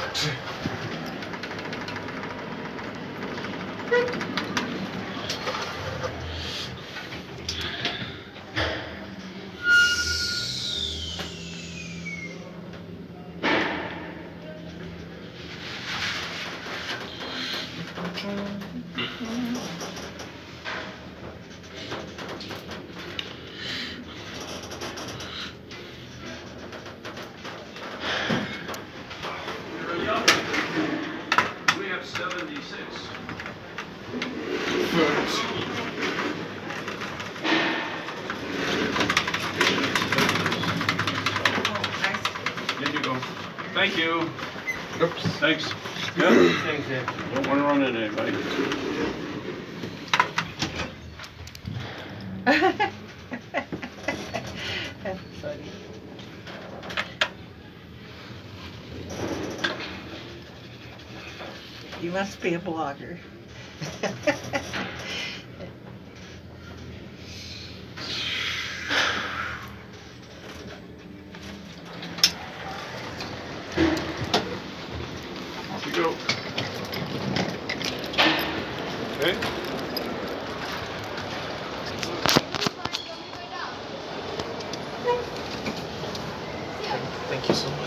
We have 76. There you go. Thank you. Oops. Thanks. Yep. Thanks, Ed. Don't want to run into anybody. That's funny. You must be a blogger. Off you go. Okay. Thank you so much.